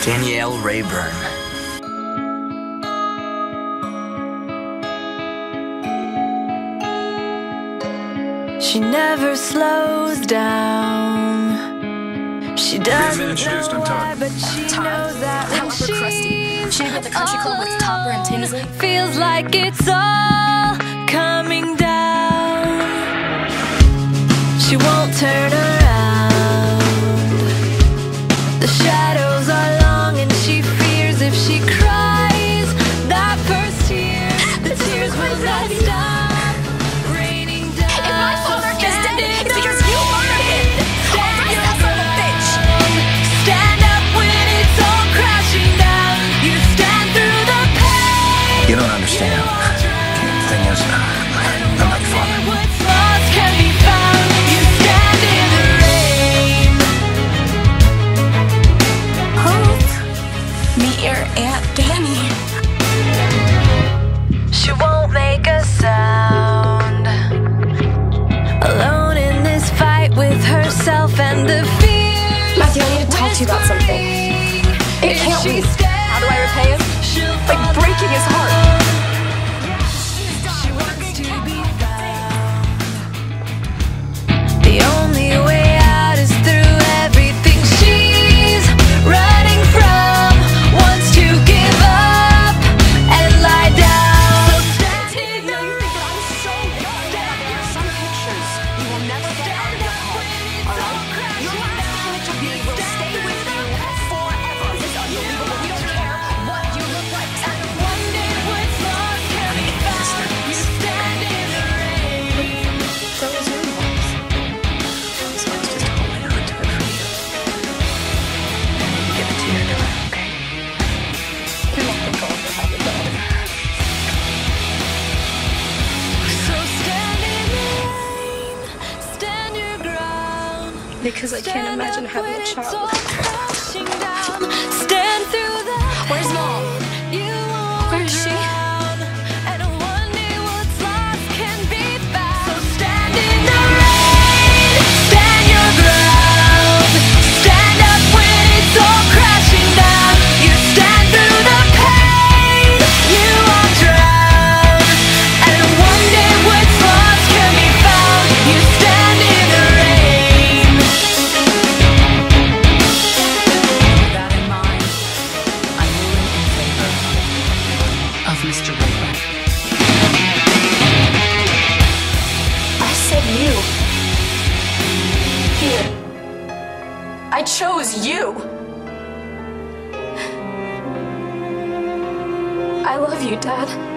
Rayburn. She never slows down. She doesn't know why, but she knows that when She at the country club with Topper and Tinsley. feels like it's all coming down. She won't turn around. The shadows are long and she fears if she cries that first tear, the tears will not stop raining down. If my father is dead, it's because you murdered him. Arrest that son of a bitch. Stand up when it's all crashing down. You stand through the pain. You don't understand. The thing is, I'm not your father. What's lost can be found. You stand in the rain. Help. Meet your Aunt Dani. She won't make a sound. Alone in this fight with herself and the fear. Matthew, I need to talk to you about something. It can't wait. How do I repay him? By breaking his heart. She wants to be found. The only way out is through everything she's running from. Wants to give up and lie down. You think that I'm so dead? Some pictures you will never get out of your heart. Alright? Your last image of me will stay with you forever. It's unbelievable. We don't care what you look like. And one day what's lost can be found. You stand in the rain. So is your voice. So I was just holding on to it for you. Give it to your daughter, okay? You're not the gold to have a daughter. So stand in the rain. Stand your ground. Because I can't imagine having a child. Stand through the Where's Mom? You won't Where is she? drown. And one day what's lost can be found. So stand in the rain. Stand your ground. Stand up when it's all crashing down. You stand through the pain. You won't drown. And one day what's lost can be found. You stand in the rain. With that in mind, I'm ruling in favor of Mr. Rayburn. I said you. Here. I chose you. I love you, Dad.